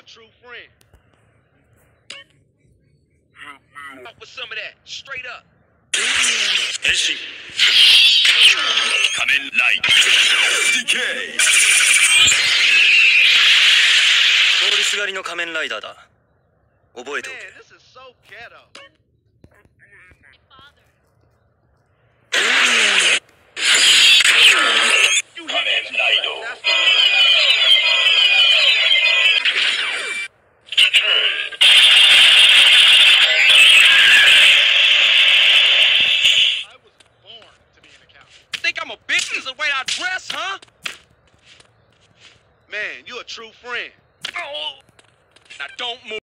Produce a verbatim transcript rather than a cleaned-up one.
true friend. Off with some of that, straight up. Henshin. Kamen Rider. Decay. 通りすがりの仮面ライダーだ。覚えておけ。 Man, this is so ghetto. You hit me too much. That's the I was born to be an accountant. Think I'm a bitch because of the way I dress, huh? Man, you a true friend. Oh. Now don't move.